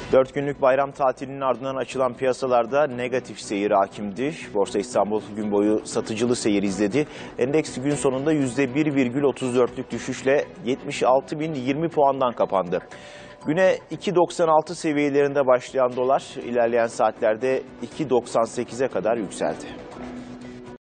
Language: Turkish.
4 günlük bayram tatilinin ardından açılan piyasalarda negatif seyir hakimdi. Borsa İstanbul gün boyu satıcılı seyir izledi. Endeks gün sonunda %1,34'lük düşüşle 76.020 puandan kapandı. Güne 2.96 seviyelerinde başlayan dolar ilerleyen saatlerde 2.98'e kadar yükseldi.